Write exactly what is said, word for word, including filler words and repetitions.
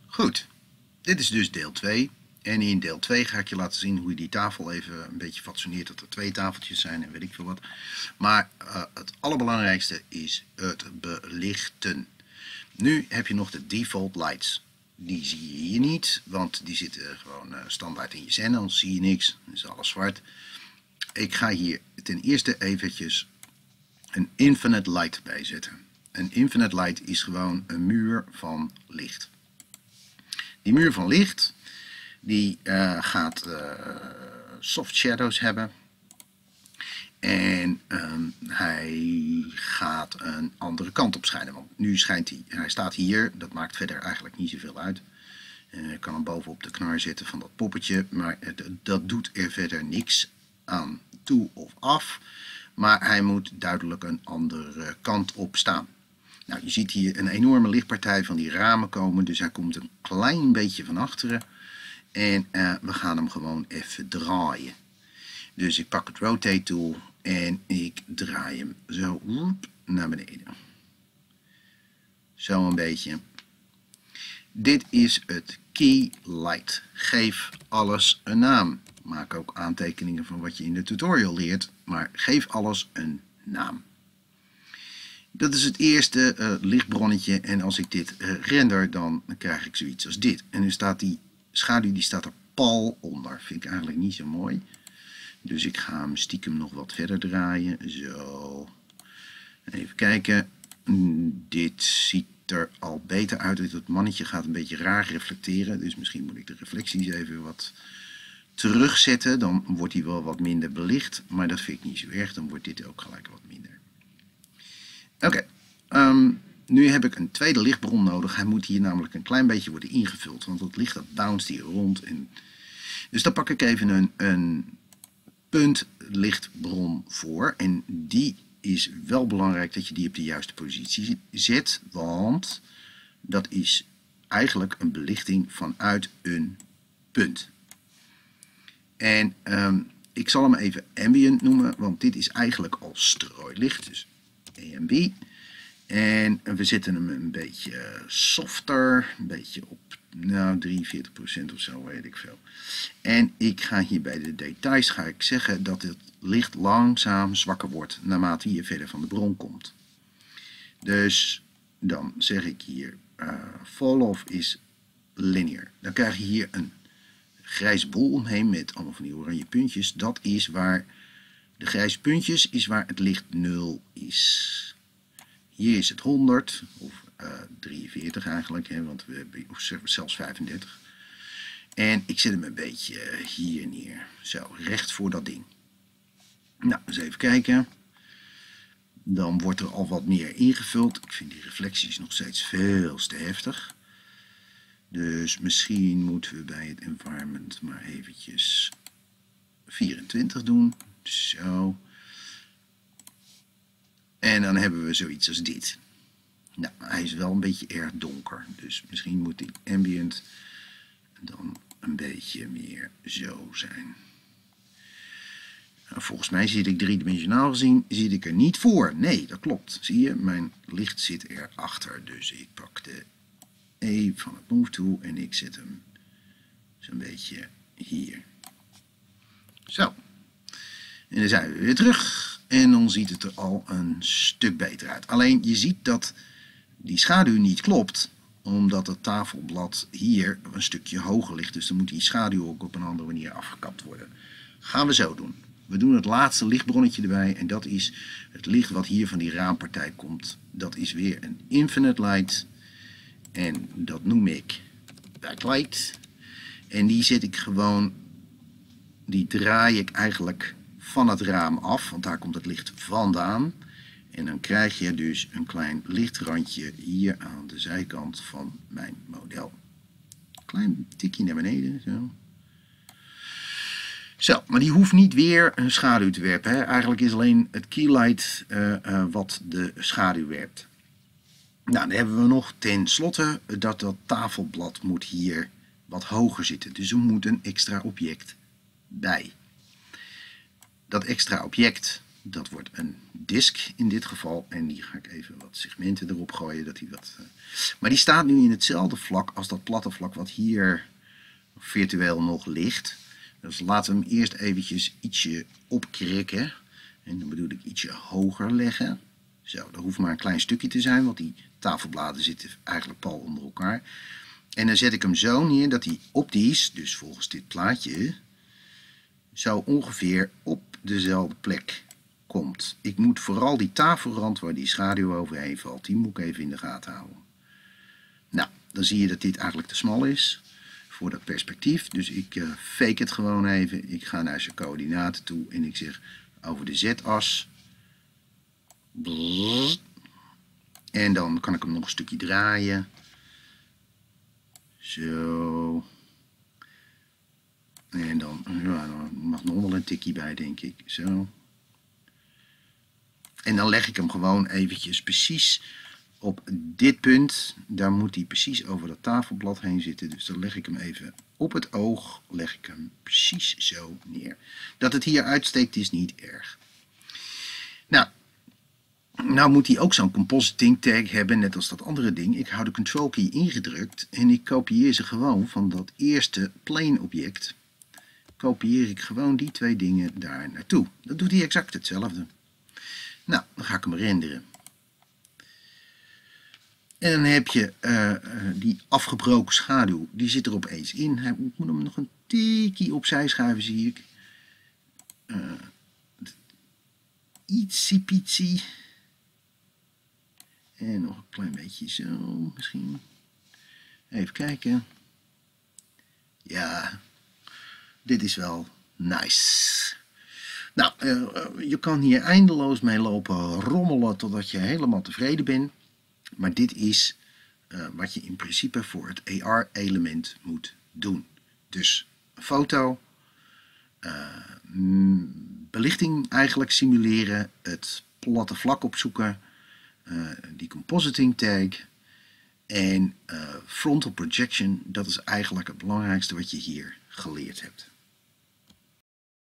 Goed, dit is dus deel twee. En in deel twee ga ik je laten zien hoe je die tafel even een beetje fatsoeneert, dat er twee tafeltjes zijn en weet ik veel wat. Maar uh, het allerbelangrijkste is het belichten. Nu heb je nog de default lights. Die zie je hier niet, want die zitten gewoon uh, standaard in je Zen, anders zie je niks. Dan is alles zwart. Ik ga hier ten eerste eventjes een infinite light bij zetten. Een infinite light is gewoon een muur van licht. Die muur van licht die uh, gaat uh, soft shadows hebben. En um, hij gaat een andere kant op schijnen. Want nu schijnt hij, hij staat hier, dat maakt verder eigenlijk niet zoveel uit. Uh, ik kan hem bovenop de knar zetten van dat poppetje, maar uh, dat doet er verder niks aan toe of af. Maar hij moet duidelijk een andere kant op staan. Nou, je ziet hier een enorme lichtpartij van die ramen komen, dus hij komt een klein beetje van achteren. En uh, we gaan hem gewoon even draaien. Dus ik pak het rotate tool en ik draai hem zo naar beneden. Zo een beetje. Dit is het key light. Geef alles een naam. Maak ook aantekeningen van wat je in de tutorial leert, maar geef alles een naam. Dat is het eerste uh, lichtbronnetje en als ik dit uh, render dan krijg ik zoiets als dit. En nu staat die schaduw die staat er pal onder. Vind ik eigenlijk niet zo mooi. Dus ik ga hem stiekem nog wat verder draaien. Zo. Even kijken. Dit ziet er al beter uit. Het mannetje gaat een beetje raar reflecteren. Dus misschien moet ik de reflecties even wat terugzetten. Dan wordt hij wel wat minder belicht. Maar dat vind ik niet zo erg. Dan wordt dit ook gelijk wat minder. Oké. Okay. Um, nu heb ik een tweede lichtbron nodig. Hij moet hier namelijk een klein beetje worden ingevuld. Want het licht dat bounced hier rond. En dus dan pak ik even een, een puntlichtbron voor. En die is wel belangrijk dat je die op de juiste positie zet. Want dat is eigenlijk een belichting vanuit een punt. En um, ik zal hem even ambient noemen. Want dit is eigenlijk al strooilicht. Dus A en B. En we zetten hem een beetje softer, een beetje op nou, drieënveertig procent of zo, weet ik veel. En ik ga hier bij de details ga ik zeggen dat het licht langzaam zwakker wordt naarmate je verder van de bron komt. Dus dan zeg ik hier uh, fall-off is linear. Dan krijg je hier een grijs bol omheen met allemaal van die oranje puntjes. Dat is waar de grijze puntjes is waar het licht nul is. Hier is het honderd, of uh, drieënveertig eigenlijk, hè, want we hebben of zelfs vijfendertig. En ik zet hem een beetje hier neer, zo, recht voor dat ding. Nou, eens even kijken. Dan wordt er al wat meer ingevuld. Ik vind die reflecties nog steeds veel te heftig. Dus misschien moeten we bij het environment maar eventjes vierentwintig doen. Zo. En dan hebben we zoiets als dit. Nou, hij is wel een beetje erg donker. Dus misschien moet die ambient dan een beetje meer zo zijn. Nou, volgens mij zit ik driedimensionaal gezien, zit ik er niet voor. Nee, dat klopt. Zie je, mijn licht zit erachter. Dus ik pak de E van het move tool en ik zet hem zo'n beetje hier. Zo. En dan zijn we weer terug. En dan ziet het er al een stuk beter uit. Alleen je ziet dat die schaduw niet klopt. Omdat het tafelblad hier een stukje hoger ligt. Dus dan moet die schaduw ook op een andere manier afgekapt worden. Gaan we zo doen. We doen het laatste lichtbronnetje erbij. En dat is het licht wat hier van die raampartij komt. Dat is weer een infinite light. En dat noem ik backlight. En die zet ik gewoon. Die draai ik eigenlijk van het raam af, want daar komt het licht vandaan. En dan krijg je dus een klein lichtrandje hier aan de zijkant van mijn model. Klein tikje naar beneden, zo. Zo, maar die hoeft niet weer een schaduw te werpen. Hè. Eigenlijk is alleen het keylight uh, uh, wat de schaduw werpt. Nou, dan hebben we nog ten slotte dat dat tafelblad moet hier wat hoger zitten. Dus er moet een extra object bij. Dat extra object, Dat wordt een disk in dit geval. En die ga ik even wat segmenten erop gooien. Dat die wat, uh... Maar die staat nu in hetzelfde vlak als dat platte vlak wat hier virtueel nog ligt. Dus laten we hem eerst eventjes ietsje opkrikken. En dan bedoel ik ietsje hoger leggen. Zo, dat hoeft maar een klein stukje te zijn, want die tafelbladen zitten eigenlijk pal onder elkaar. En dan zet ik hem zo neer dat hij optisch, dus volgens dit plaatje, zo ongeveer op dezelfde plek komt. Ik moet vooral die tafelrand waar die schaduw overheen valt, die moet ik even in de gaten houden. Nou, dan zie je dat dit eigenlijk te smal is voor dat perspectief. Dus ik uh, fake het gewoon even. Ik ga naar zijn coördinaten toe en ik zeg over de z-as. En dan kan ik hem nog een stukje draaien. Zo. En dan, ja, dan mag nog wel een tikje bij, denk ik. Zo. En dan leg ik hem gewoon eventjes precies op dit punt. Daar moet hij precies over dat tafelblad heen zitten. Dus dan leg ik hem even op het oog. Leg ik hem precies zo neer. Dat het hier uitsteekt is niet erg. Nou. Nou moet hij ook zo'n compositing tag hebben, net als dat andere ding. Ik hou de control key ingedrukt en ik kopieer ze gewoon van dat eerste plane object. Kopieer ik gewoon die twee dingen daar naartoe. Dat doet hij exact hetzelfde. Nou, dan ga ik hem renderen. En dan heb je uh, uh, die afgebroken schaduw, die zit er opeens in. Hij moet hem nog een tikkie opzij schuiven, zie ik. Uh, Ietsie pietsie. En nog een klein beetje zo, misschien. Even kijken. Ja, dit is wel nice. Nou, uh, je kan hier eindeloos mee lopen rommelen totdat je helemaal tevreden bent. Maar dit is uh, wat je in principe voor het A R-element moet doen. Dus een foto, uh, belichting eigenlijk simuleren, het platte vlak opzoeken, uh, die compositing tag en uh, frontal projection. Dat is eigenlijk het belangrijkste wat je hier geleerd hebt.